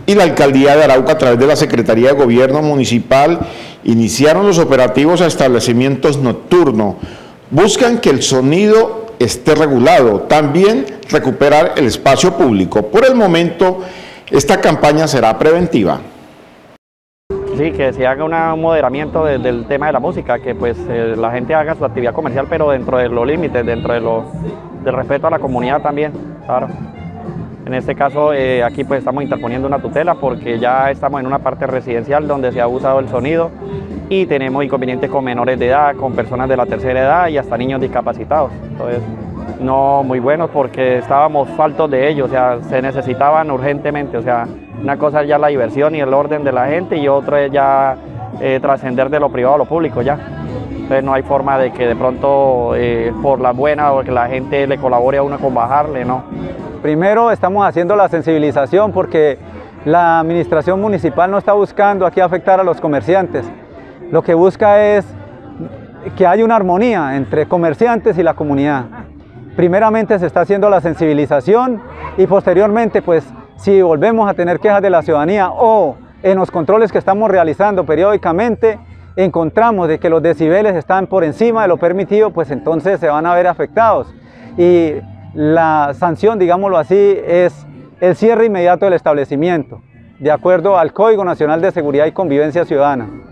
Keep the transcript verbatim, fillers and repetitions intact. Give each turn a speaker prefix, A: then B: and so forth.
A: y la Alcaldía de Arauca, a través de la Secretaría de Gobierno Municipal, iniciaron los operativos a establecimientos nocturnos. Buscan que el sonido esté regulado, también recuperar el espacio público. Por el momento, esta campaña será preventiva.
B: Sí, que se haga una, un moderamiento de, del tema de la música, que pues eh, la gente haga su actividad comercial, pero dentro de los límites, dentro de lo, del respeto a la comunidad también, claro. En este caso, eh, aquí pues estamos interponiendo una tutela porque ya estamos en una parte residencial donde se ha usado el sonido y tenemos inconvenientes con menores de edad, con personas de la tercera edad y hasta niños discapacitados. Entonces, no muy buenos porque estábamos faltos de ellos, o sea, se necesitaban urgentemente, o sea, una cosa es ya la diversión y el orden de la gente y otra es ya eh, trascender de lo privado a lo público ya. Entonces no hay forma de que de pronto eh, por la buena o que la gente le colabore a uno con bajarle, no.
C: Primero estamos haciendo la sensibilización porque la administración municipal no está buscando aquí afectar a los comerciantes. Lo que busca es que haya una armonía entre comerciantes y la comunidad. Primeramente se está haciendo la sensibilización y posteriormente, pues, si volvemos a tener quejas de la ciudadanía o en los controles que estamos realizando periódicamente, encontramos de que los decibeles están por encima de lo permitido, pues entonces se van a ver afectados. Y la sanción, digámoslo así, es el cierre inmediato del establecimiento, de acuerdo al Código Nacional de Seguridad y Convivencia Ciudadana.